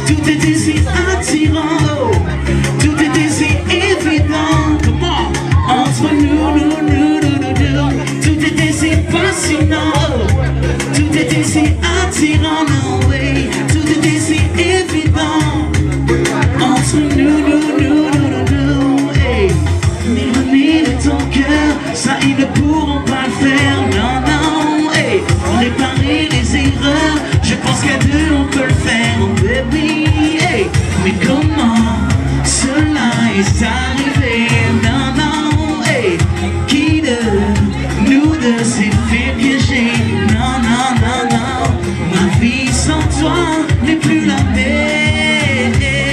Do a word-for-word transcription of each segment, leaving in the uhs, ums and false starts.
Tout était si attirant, oh. Tout était si évident. Comment? Entre nous, nous, nous, nous, nous, nous. Tout était si passionnant, oh. Tout était si attirant, no way. Tout était si évident. Entre nous, nous, nous, nous, nous, nous. Hey. M'éloigner de ton cœur, ça ils ne pourront pas le faire, non, non. Hey. Réparer les erreurs, je pense qu'à deux on peut le faire, oh baby. Hey. Mais comment cela est arrivé, non, non. Hey. Qui de nous deux s'est fait piéger, non, non, non, non. Ma vie sans toi n'est plus la même.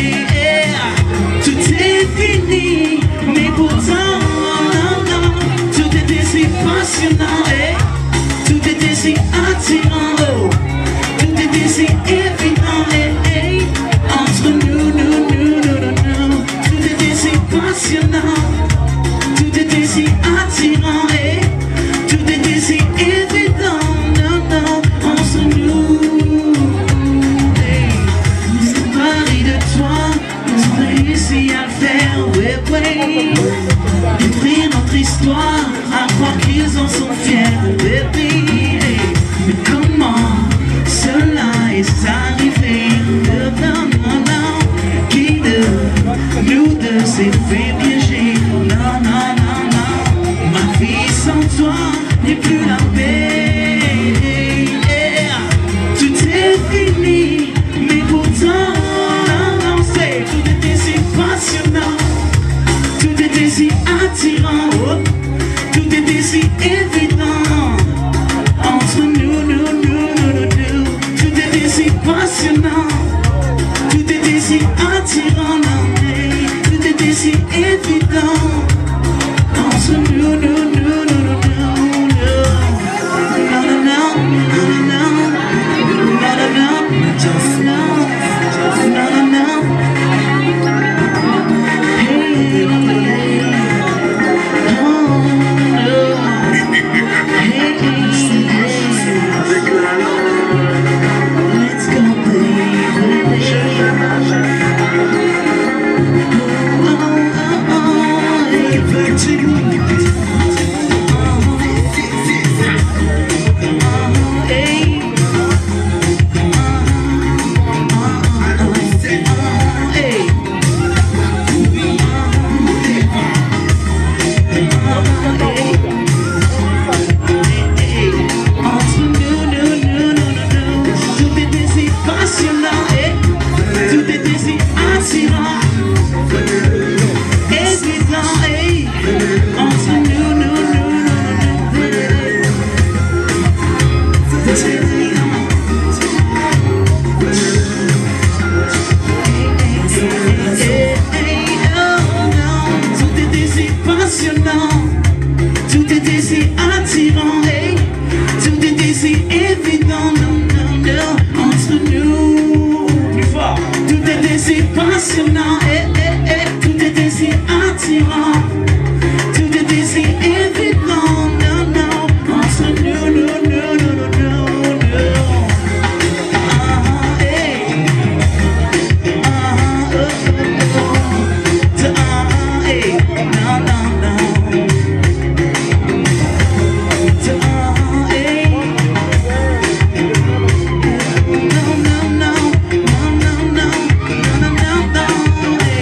Tout est fini, mais pourtant, non, non. Tout était si passionnant, hey. Tout était si attirant, oh. Tout était si évident, hey, hey. Entre nous, nous, nous, nous, nous, nous. Tout était si passionnant. Tout était si attirant, hey. Tout était si évident, non, non. Entre nous, hey. Me séparer de toi, nous avons réussi à le faire, ouais, ouais. Détruire notre histoire, à croire qu'ils en sont fiers, baby. Hey. Mais comment cela est arrivé? Non, non, non. Qui de nous deux s'est fait piéger? Non, non, non, non. Ma vie sans toi n'est plus la paix. Tout est fini, mais pourtant, non, non, c'est tout était si passionnant. Tout était si attirant, oh. Tout était si évident. Entre nous, nous, nous, nous, nous, nous. Tout était si passionnant. Tout était si attirant, non, mais tout était si évident. Entre nous, nous, nous, nous, nous, nous, nous. Non, non, non, non, non, non, non, non, just no, non, non, non. Hey, oh, no. Hey, let's go, baby. Oh, oh, oh, hey, virtue. Tout était si attirant, hey. Tout était si évident, non, non, non. Entre nous, plus fort. Tout était si passionnant, hey, hey, hey. Tout était si attirant. Tout était si évident, non, non. Entre nous, nous, nous, nous, nous, nous, nous. Ah, hey. Ah, oh, oh, oh. Ah, hey. Non, non, non. No, no, no, no, no, no, no, no, no.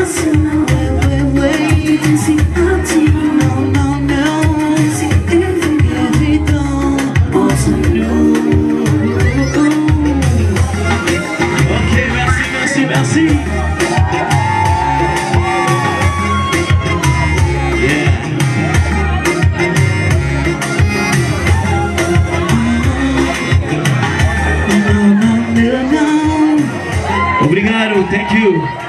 passional. Wait, wait, wait. Desse attirant. Não, não, não. Desse évident. Entre nous. Ok, merci, merci, merci. Obrigado, thank you.